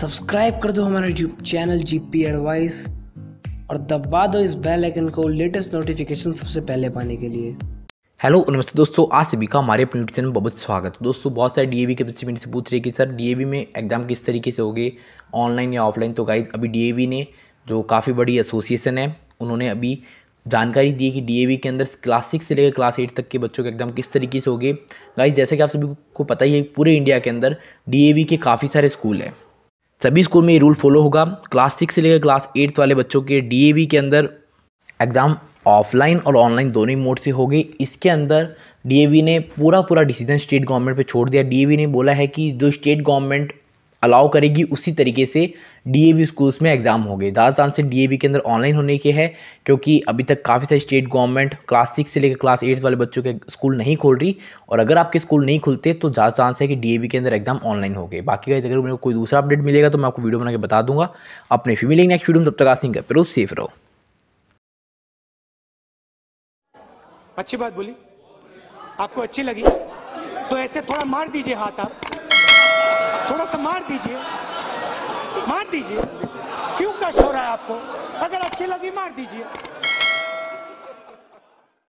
Subscribe कर दो हमारा यूट्यूब चैनल जीपी एडवाइस और दबा दो इस बेल आइकन को लेटेस्ट नोटिफिकेशन सबसे पहले पाने के लिए। हेलो नमस्ते दोस्तों, आज सभी का हमारे अपने यूट्यूब चैनल में बहुत स्वागत है। दोस्तों बहुत सारे डीएवी के बच्चे मेरे से पूछ रहे हैं कि सर डीएवी में एग्जाम किस तरीके से होगे, ऑनलाइन या ऑफलाइन। तो गाइज अभी डीएवी ने जो काफ़ी बड़ी एसोसिएशन है उन्होंने अभी जानकारी दी है कि डीएवी के अंदर क्लास 6 से लेकर क्लास 8 तक के बच्चों के एग्जाम किस तरीके से होंगे। गाइज जैसे कि आप सभी को पता ही है, पूरे इंडिया के अंदर डीएवी के काफ़ी सारे स्कूल हैं। सभी स्कूल में ये रूल फॉलो होगा। क्लास 6 से लेकर क्लास 8 वाले बच्चों के डीएवी के अंदर एग्ज़ाम ऑफलाइन और ऑनलाइन दोनों ही मोड से होगी। इसके अंदर डीएवी ने पूरा डिसीजन स्टेट गवर्नमेंट पे छोड़ दिया। डीएवी ने बोला है कि जो स्टेट गवर्नमेंट अलाउ करेगी उसी तरीके से डीएवी स्कूल्स में एग्ज़ाम होंगे। ज़्यादा चांसेस डीएवी के अंदर ऑनलाइन होने के है, क्योंकि अभी तक काफ़ी सारी स्टेट गवर्नमेंट क्लास 6 से लेकर क्लास 8 वाले बच्चों के स्कूल नहीं खोल रही, और अगर आपके स्कूल नहीं खुलते तो ज़्यादा चांस है कि डीएवी के अंदर एग्जाम ऑनलाइन हो गए। बाकी अगर मेरे को कोई दूसरा अपडेट मिलेगा तो मैं आपको वीडियो बना के बता दूंगा। अपने फीमेल नेक्स्ट वीडियो में, तब तक आसिंग कर फिर सेफ रहो। अच्छी बात बोली, आपको अच्छी लगी तो ऐसे थोड़ा मार दीजिए हाथ, आप थोड़ा सा मार दीजिए, मार दीजिए। क्यों कष्ट हो रहा है आपको? अगर अच्छी लगी मार दीजिए।